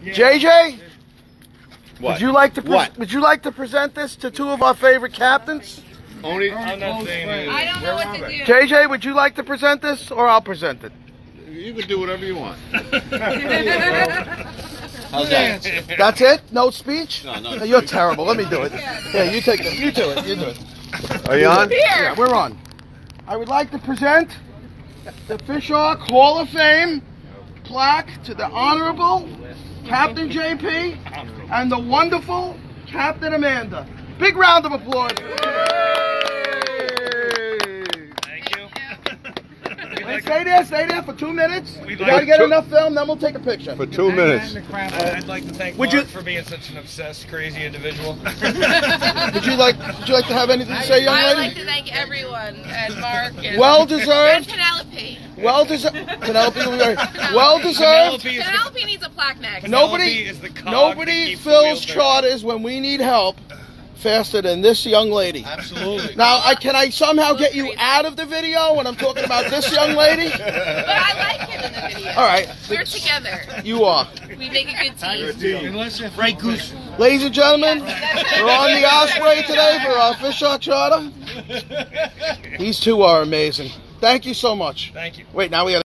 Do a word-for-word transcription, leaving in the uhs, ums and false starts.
J J, What? would you like to pre- What? would you like to present this to two of our favorite captains? Only. I'm not saying anything. I don't know what to do. J J, would you like to present this, or I'll present it? You can do whatever you want. How's that? That's it? No speech? No, no. You're terrible. Let me do it. Yeah, you take it. You do it. You do it. Are you on? Yeah, we're on. I would like to present the Fish Hawk Hall of Fame plaque to the Honorable Captain J P and the wonderful Captain Amanda. Big round of applause. Wait, stay there, stay there for two minutes. We like gotta get two- enough film, then we'll take a picture. For two minutes. I'd like to thank Would Mark you- for being such an obsessed, crazy individual. Would you like Would you like to have anything to say, young I would lady? like to thank everyone and Mark and, Well and deserved. Penelope. Well deserved. Penelope, will be very- well deserved. Penelope is the, Penelope needs a plaque next. Nobody, is the cog that nobody keeps the fills wheel turning. charters when we need help faster than this young lady. Absolutely. Now, I can I somehow get you out of the video when I'm talking about this young lady? But I like him in the video. All right, We're together. you are. We make a good team. Right, Goose. Ladies and gentlemen, we're on the Osprey today for our Fish Hawk charter. These two are amazing. Thank you so much. Thank you. Wait, now we got